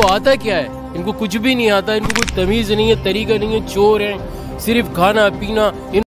इनको आता क्या है? इनको कुछ भी नहीं आता, इनको कोई तमीज़ नहीं है, तरीका नहीं है, चोर हैं, सिर्फ खाना पीना।